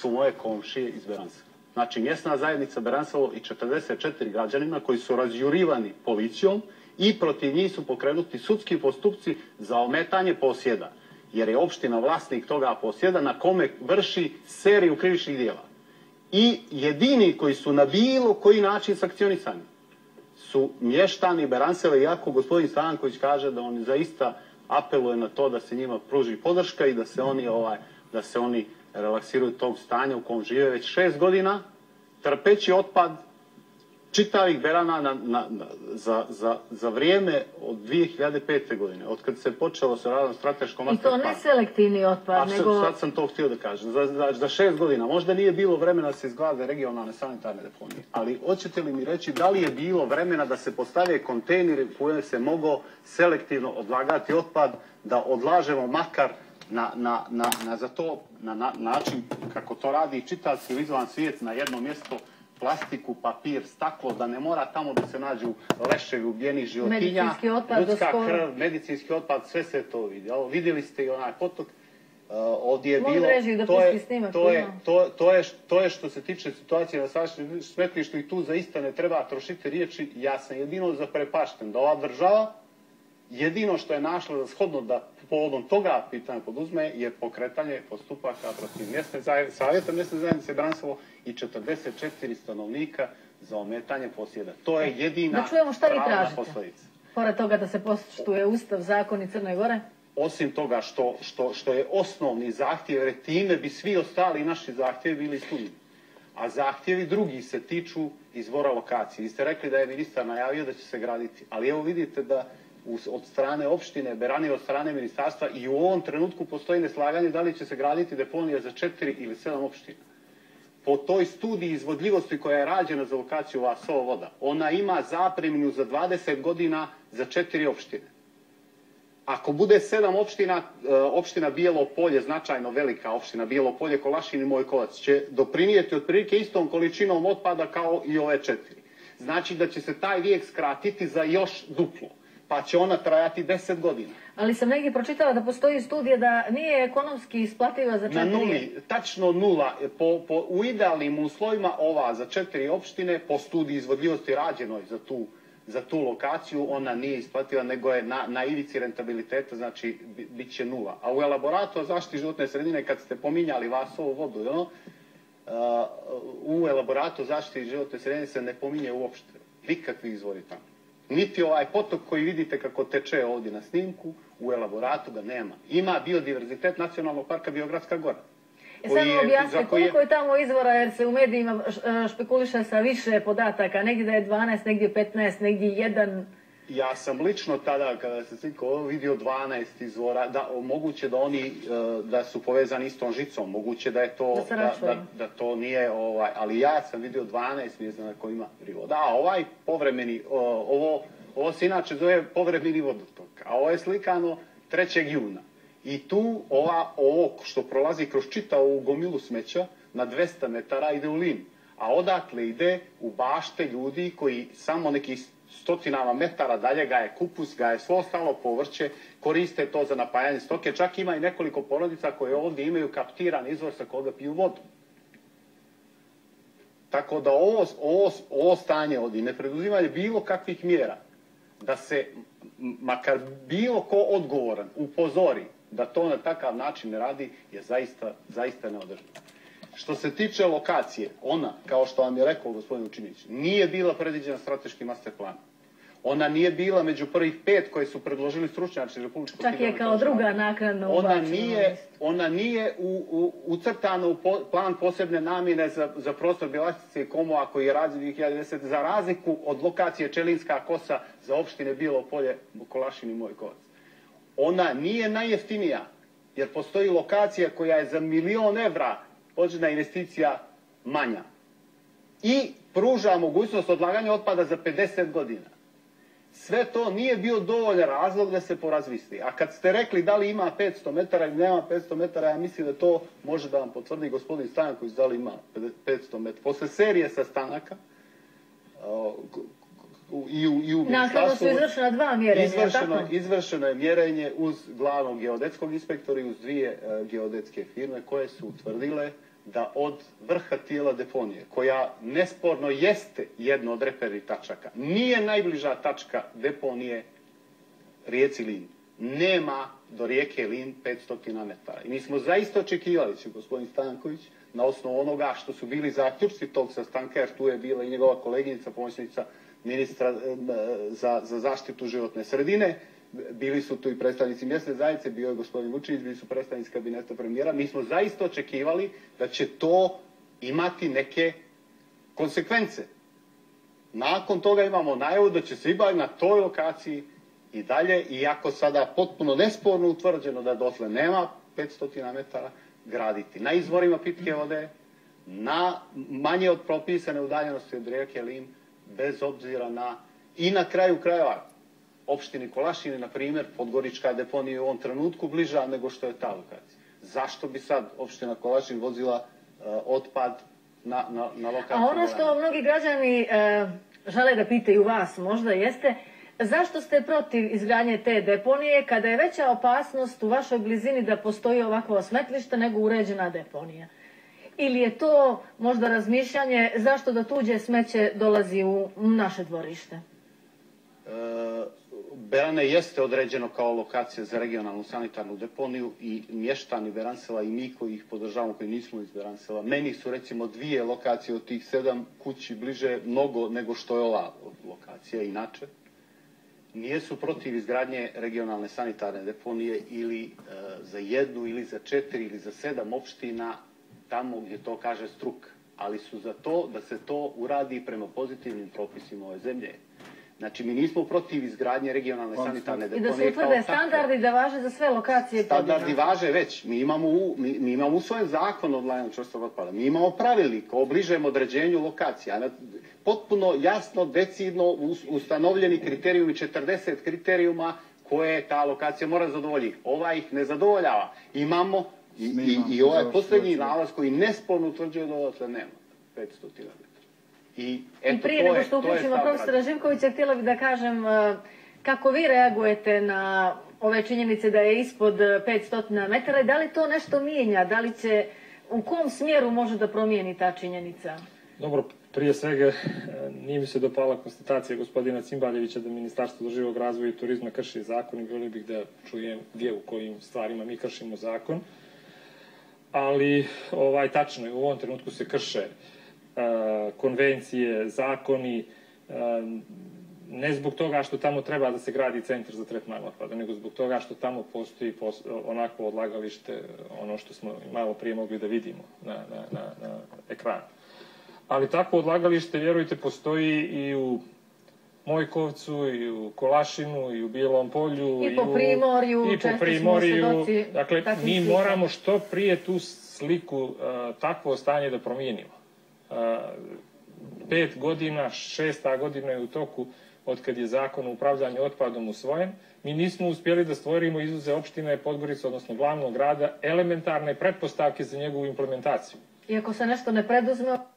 su moje komšije iz Beranseva. Znači, mjesna zajednica Beransevo i 44 građanina koji su razjurivani policijom i protiv njih su pokrenuti sudski postupci za ometanje posjeda. Jer je opština vlasnik toga posjeda na kome vrši seriju krivičnih djela. I jedini koji su na bilo koji način sankcionisani su mještani Beranseva, iako gospodin Stanković kaže da on zaista apeluje na to da se njima pruži podrška i da se oni relaksiraju tog stanja u kom žive već 6 godina, trpeći otpad čitavih Berana za vrijeme od 2005. godine, od kad se počelo sa radom strateškom master planu. I to ne selektivni otpad, nego... Sad sam to htio da kažem. Za 6 godina. Možda nije bilo vremena da se izgrade regionalne sanitarne deponije. Ali hoćete li mi reći da li je bilo vremena da se postave kontejneri u koje se mogao selektivno odlagati otpad, da odlažemo makar na način kako to radi čitav civilizovan svijet na jedno mjesto, plastiku, papir, staklo, da ne mora tamo da se nađu leševi ubijenih životinja, ljudska krv, medicinski otpad, sve se to vidi. Vidjeli ste i onaj potok, ovdje je bilo... To je što se tiče situacije na sadašnjem smetlištu i tu zaista ne treba trošiti riječi. Ja sam jedino zaprepašten da ova država jedino što je našla za shodno da povodom toga pitanja poduzme je pokretanje postupaka protiv savjeta mjesne zajednice Beransevo i 44 stanovnika za ometanje posjeda. To je jedina pravna posljedica. Pored toga da se poštuje Ustav, zakon i Crne Gore? Osim toga što je osnovni zahtjev, jer time bi svi ostali naši zahtjevi bili ispunjeni. A zahtjevi drugi se tiču izbora lokacije. Vi ste rekli da je ministar najavio da će se graditi, ali evo vidite da od strane opštine Beran i od strane ministarstva i u ovom trenutku postoji neslaganje da li će se graditi deponija za 4 ili 7 opština. Po toj studiji izvodljivosti koja je rađena za lokaciju Vasovo voda, ona ima zapreminu za 20 godina za 4 opštine. Ako bude 7 opština, opština Bijelo Polje, značajno velika opština Bijelo Polje, Kolašin i Mojkovac, će doprinijeti otprilike istom količinom otpada kao i ove 4. Znači da će se taj vijek skratiti za još duplo. Pa će ona trajati 10 godina. Ali sam negdje pročitala da postoji studija da nije ekonomski isplativa za 4. Na nuli, tačno nula. U idealnim uslovima ova za 4 opštine, po studiji izvodljivosti rađenoj za tu lokaciju, ona nije isplativa, nego je na ivici rentabiliteta, znači bit će nula. A u elaboratu o zaštiti životne sredine, kad ste pominjali Vasovu vodu, u elaboratu o zaštiti životne sredine se ne pominje uopšte. Nikakvi izvori tamo. Niti ovaj potok koji vidite kako teče ovdje na snimku, u elaboratu ga nema. Ima biodiverzitet Nacionalnog parka Biogradska Gora. Samo objasni koliko je tamo izvora, jer se u medijima špekuliše sa više podataka. Negdje da je 12, negdje 15, negdje 1. Ja sam lično tada, kada se slikao, vidio 12 izvora. Moguće da oni da su povezani istom žicom. Moguće da je to, da to nije, ali ja sam vidio 12 mjesta na kojima rivo. Da, ovaj povremeni, ovo se inače zove povremeni vodotok, a ovo je slikano 3. juna. I tu ovo što prolazi kroz čitavu gomilu smeća na 200 metara ide u Lin. A odatle ide u bašte ljudi koji samo nekih stotinama metara dalje gaje kupus, gaje svo ostalo povrće, koriste to za napajanje stoke. Čak ima i nekoliko porodica koje ovdje imaju kaptiran izvor sa koga piju vodu. Tako da ovo stanje ovdje, ne preduzimanje bilo kakvih mjera, da se makar bilo ko odgovoran upozori da to na takav način ne radi, je zaista neodrživo. Što se tiče lokacije, ona, kao što vam je rekao gospodin Učinić, nije bila predviđena strateški master plan. Ona nije bila među prvih 5 koje su predložili stručnjaci Republičkog hidrometeorološkog zavoda. Čak je kao druga naknadno ubačena. Ona nije ucrtana u plan posebne namjene za prostor Bjelaščice i Komova koji je rađen 2010. za razliku od lokacije Čelinska kosa za opštine Bijelo Polje, Kolašin i Mojkovac. Ona nije najjeftinija, jer postoji lokacija koja je za 1.000.000 evra početna investicija manja. I pruža mogućnost odlaganja otpada za 50 godina. Sve to nije bio dovoljan razlog da se porazmisli. A kad ste rekli da li ima 500 metara ili nema 500 metara, ja mislim da to može da vam potvrdi gospodin Stanković da li ima 500 metara. Posle serije sastanaka i u nakon su izvršena 2 mjerenja, izvršeno je mjerenje uz glavnog geodetskog inspektora i uz 2 geodetske firme koje su utvrdile da od vrha tijela deponije, koja nesporno jeste jedna od repernih tačaka, nije najbliža tačka deponije rijeci Lim. Nema do rijeke Lim 500 metara. I mi smo zaista očekivali, će gospodin Stanković, na osnovu onoga što su bili zaključci tog sastanka, jer tu je bila i njegova koleginica, pomoćnica ministra za zaštitu životne sredine, bili su tu i predstavnici mjesne zajednice, bio je gospodin Vučić, bili su predstavnici kabineta premijera. Mi smo zaista očekivali da će to imati neke konsekvence. Nakon toga imamo najavu da će se ipak na toj lokaciji i dalje, iako sada potpuno nesporno utvrđeno da dotle nema 500 metara, graditi na izvorima pitke vode, na manje od propisane udaljenosti od rijeke Lim, bez obzira na, i na kraju krajeva, opštini Kolašini, na primjer, Podgorička deponija je u ovom trenutku bliža nego što je ta lokacija. Zašto bi sad opština Kolašin vozila otpad na lokaciju? A ono što mnogi građani žele da pitaju vas, možda jeste, zašto ste protiv izgradnje te deponije kada je veća opasnost u vašoj blizini da postoji ovakvo smetlište nego uređena deponija? Ili je to možda razmišljanje zašto da tuđe smeće dolazi u naše dvorište? Berane jeste određeno kao lokacija za regionalnu sanitarnu deponiju i mještani Beransela i mi koji ih podržavamo, koji nismo iz Beransela, meni su recimo 2 lokacije od tih 7 kući bliže mnogo nego što je ova lokacija inače. Nijesu protiv izgradnje regionalne sanitarne deponije ili za 1 ili za 4 ili za 7 opština tamo gdje to kaže struka, ali su za to da se to uradi prema pozitivnim propisima ove zemlje. Znači, mi nismo protiv izgradnje regionalne sanitarne deponije. I da se utvrde standardi da važe za sve lokacije. Standardi važe već. Mi imamo usvojen zakon o odlaganju čvrstog otpada. Mi imamo pravilnik o bližem određenju lokacija. Potpuno jasno, decidno ustanovljeni kriterijumi, 40 kriterijuma koje ta lokacija mora zadovoljiti. Ova ih ne zadovoljava. Imamo i ovaj posljednji nalaz koji nesporno utvrđuje da odatle nema 500 metara. I prije nego što uključimo profesora Živkovića, htjela bih da kažem kako vi reagujete na ove činjenice da je ispod 500 metara i da li to nešto mijenja, da li će, u kom smjeru može da promijeni ta činjenica? Dobro, prije svega nije mi se dopala konstatacija gospodina Cimbaljevića da Ministarstvo održivog razvoja i turizma krši zakon i volio bih da čujem gdje u kojim stvarima mi kršimo zakon. Ali tačno je, u ovom trenutku se krše konvencije, zakoni, ne zbog toga što tamo treba da se gradi centar za tretman otpada, nego zbog toga što tamo postoji onako odlagalište, ono što smo malo prije mogli da vidimo na ekranu. Ali takvo odlagalište, vjerujte, postoji i u Mojkovcu, i u Kolašinu, i u Bijelom Polju, i po Primorju. Dakle, mi moramo što prije tu sliku, takvo stanje da promijenimo. 5 godina, 6. godina je u toku od kad je zakon o upravljanju otpadom usvojen. Mi nismo uspjeli da stvorimo izuzev opštine Podgorica, odnosno glavnog grada, elementarne pretpostavke za njegovu implementaciju. I ako se nešto ne preduzme...